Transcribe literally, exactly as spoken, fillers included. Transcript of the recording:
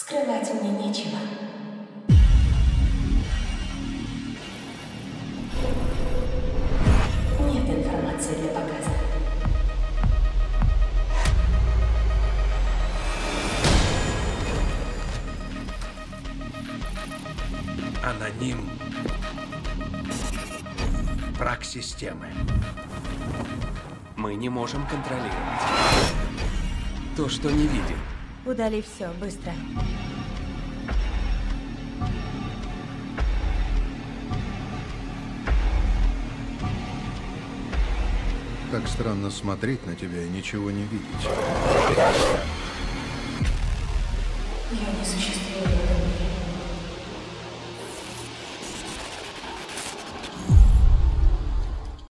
Скрывать мне нечего. Нет информации для показа. Аноним. Враг системы. Мы не можем контролировать то, что не видим. Удали все, быстро. Так странно смотреть на тебя и ничего не видеть. Я не существую.